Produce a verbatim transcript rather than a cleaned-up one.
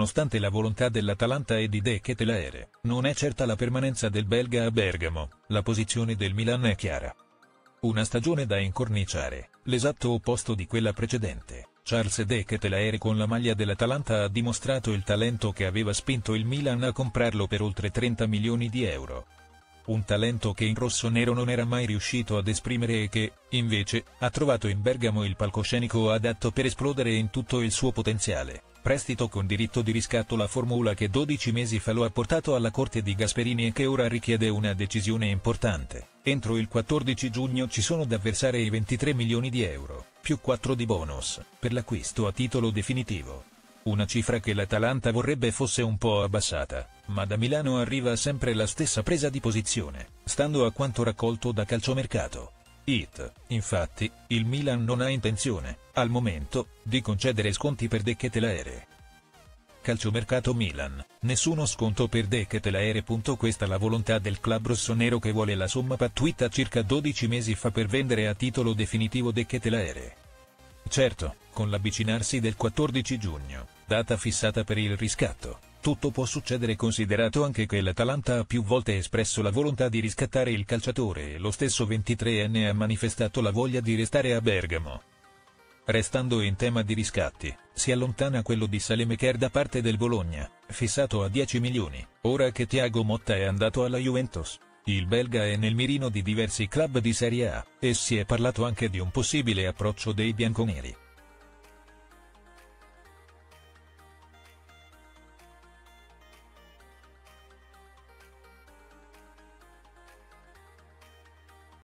nonostante la volontà dell'Atalanta e di De Ketelaere, non è certa la permanenza del belga a Bergamo, la posizione del Milan è chiara. Una stagione da incorniciare, l'esatto opposto di quella precedente. Charles De Ketelaere con la maglia dell'Atalanta ha dimostrato il talento che aveva spinto il Milan a comprarlo per oltre trenta milioni di euro. Un talento che in rossonero non era mai riuscito ad esprimere e che, invece, ha trovato in Bergamo il palcoscenico adatto per esplodere in tutto il suo potenziale. Prestito con diritto di riscatto, la formula che dodici mesi fa lo ha portato alla corte di Gasperini e che ora richiede una decisione importante. Entro il quattordici giugno ci sono da versare i ventitré milioni di euro, più quattro di bonus, per l'acquisto a titolo definitivo. Una cifra che l'Atalanta vorrebbe fosse un po' abbassata, ma da Milano arriva sempre la stessa presa di posizione, stando a quanto raccolto da Calciomercato. It, infatti, il Milan non ha intenzione, al momento, di concedere sconti per De Ketelaere. Calciomercato Milan, nessuno sconto per De Ketelaere. Questa la volontà del club rossonero che vuole la somma pattuita circa dodici mesi fa per vendere a titolo definitivo De Ketelaere. Certo, con l'avvicinarsi del quattordici giugno, data fissata per il riscatto, tutto può succedere, considerato anche che l'Atalanta ha più volte espresso la volontà di riscattare il calciatore e lo stesso ventitreenne ha manifestato la voglia di restare a Bergamo. Restando in tema di riscatti, si allontana quello di Saelemaekers da parte del Bologna, fissato a dieci milioni, ora che Thiago Motta è andato alla Juventus. Il belga è nel mirino di diversi club di Serie A, e si è parlato anche di un possibile approccio dei bianconeri.